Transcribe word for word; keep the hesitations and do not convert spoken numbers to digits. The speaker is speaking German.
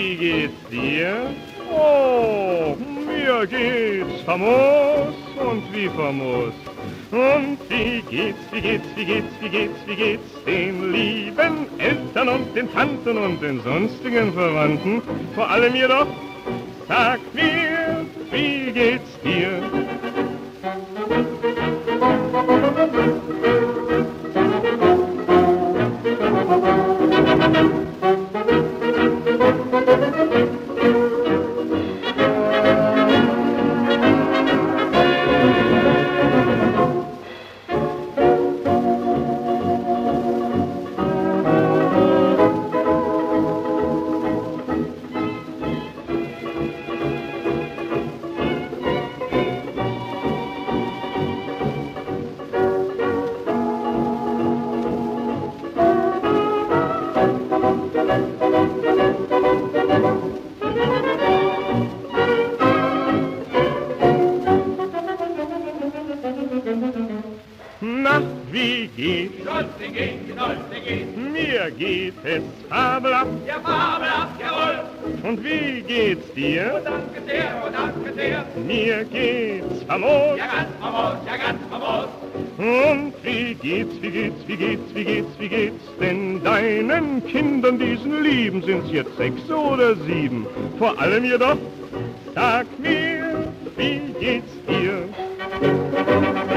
wie geht's dir? Oh, mir geht's famos und wie famos. Und wie geht's, wie geht's, wie geht's, wie geht's, wie geht's den lieben Eltern und den Tanten und den sonstigen Verwandten? Vor allem jedoch, sag mir, wie geht's dir? Na, wie geht's? Die Leute gehen, die Leute gehen. Mir geht es fabelhaft. Ja, fabelhaft, jawohl. Und wie geht's dir? Oh, danke sehr, oh, danke sehr. Mir geht's famos. Ja, ganz famos, ja, ganz famos. Und wie geht's, wie geht's, wie geht's, wie geht's, wie geht's denn deinen Kindern, diesen Lieben? Sind's jetzt sechs oder sieben? Vor allem jedoch, sag mir, wie geht's dir?